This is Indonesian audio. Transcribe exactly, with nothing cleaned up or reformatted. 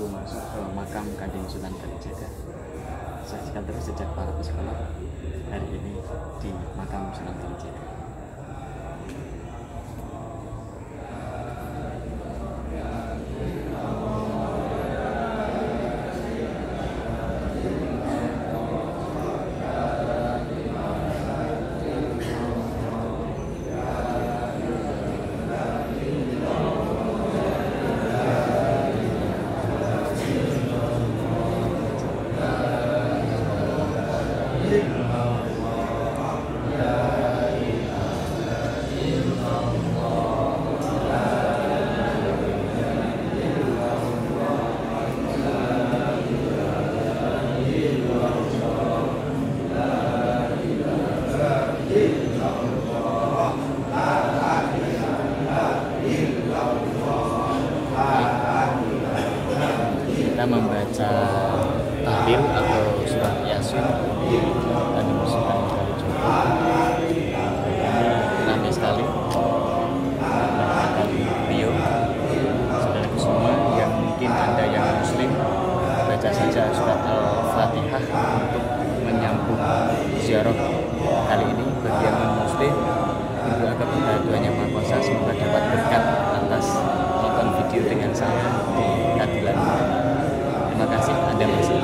masuk ke makam Kanjeng Sunan Kalijaga. Saksikan terus sejak para psikolog hari ini di makam Sunan Kalijaga. Kita membaca tahlil atau surat yasin dan Sunan Kalijaga. Ini ramai sekali mengenalkan beliau. Saudaraku semua yang mungkin Anda yang muslim, baca saja surat Al-Fatihah untuk menyambung ziarah kali ini. Bagi yang non-muslim, berdoa kepada Tuhan Yang Maha Kuasa semoga dapat berkat atas nonton video dengan saya di Kadilan. Terima kasih Anda masih